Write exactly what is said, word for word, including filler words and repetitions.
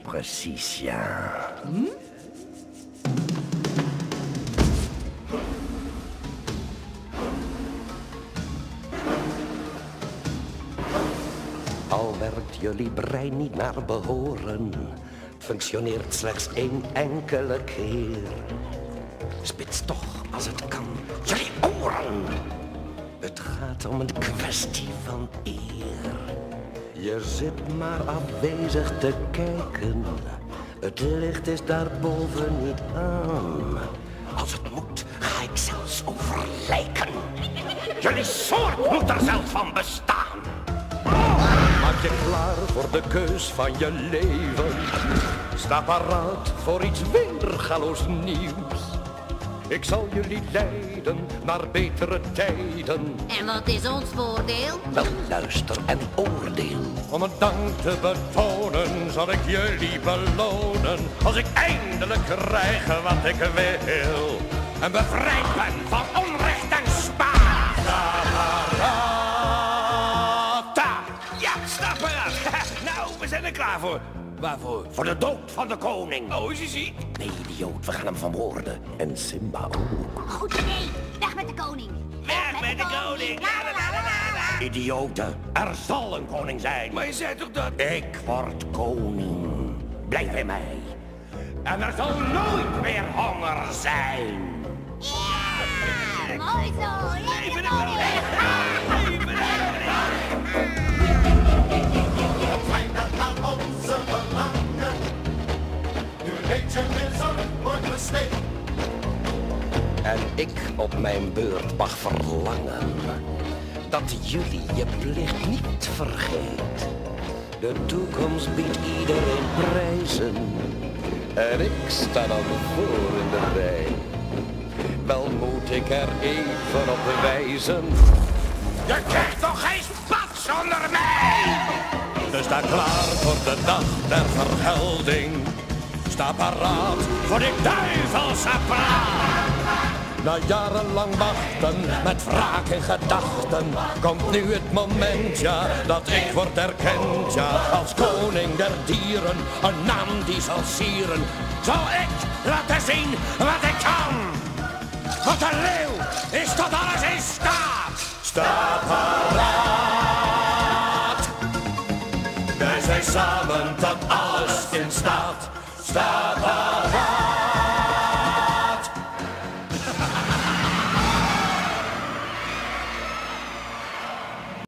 precies, ja. Hm? Al werkt jullie brein niet naar behoren, functioneert slechts één enkele keer. Spits toch, als het kan, jullie oren. Het gaat om een kwestie van eer. Je zit maar afwezig te kijken. Het licht is daarboven niet aan. Als het moet, ga ik zelfs over lijken. Jullie soort moet er zelfs van bestaan. Maak je klaar voor de keus van je leven. Sta paraat voor iets weergaloos nieuws. Ik zal jullie leiden naar betere tijden. En wat is ons voordeel? Wel, luister en oordeel. Om een dank te betonen zal ik jullie belonen. Als ik eindelijk krijg wat ik wil. En bevrijd ben van onrecht en spaar. Sta paraat. Ja, sta paraat. Nou, we zijn er klaar voor. Waarvoor? Voor de dood van de koning. Oh, is hij ziek? Nee, idioot, we gaan hem vermoorden. En Simba ook. Goed idee. Weg met de koning. Weg met de koning. La, la, la, la, la. Idioten, er zal een koning zijn. Maar je zei toch dat... Ik word koning. Blijf bij mij. En er zal nooit meer honger zijn. Ja, mooi zo. Leven de koning. Leven de Fijn dat naar onze belangen. Nu weet je weer zo'n mooi besteed. En ik op mijn beurt mag verlangen dat jullie je plicht niet vergeet. De toekomst biedt iedereen prijzen en ik sta dan voor in de rij. Wel moet ik er even op wijzen. Je krijgt toch geen spat zonder mij! Dus sta klaar voor de dag der vergelding. Sta paraat voor dit duivelse praat. Na jarenlang wachten, met wraak in gedachten, komt nu het moment, ja, dat ik word erkend, ja, als koning der dieren, een naam die zal sieren. Zal ik laten zien wat ik kan, want de leeuw is tot alles in staat. Sta paraat, wij zijn samen tot alles in staat. Sta paraat.